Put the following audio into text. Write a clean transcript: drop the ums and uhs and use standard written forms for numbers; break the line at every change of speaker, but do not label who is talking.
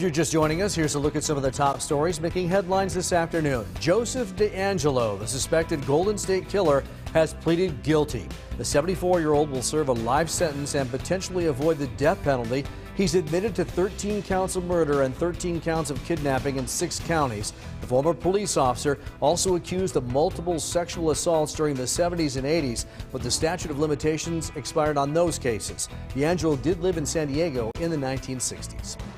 If you're just joining us, here's a look at some of the top stories making headlines this afternoon. Joseph DeAngelo, the suspected Golden State killer, has pleaded guilty. The 74-year-old will serve a life sentence and potentially avoid the death penalty. He's admitted to 13 counts of murder and 13 counts of kidnapping in 6 counties. The former police officer also accused of multiple sexual assaults during the 70s and 80s, but the statute of limitations expired on those cases. DeAngelo did live in San Diego in the 1960s.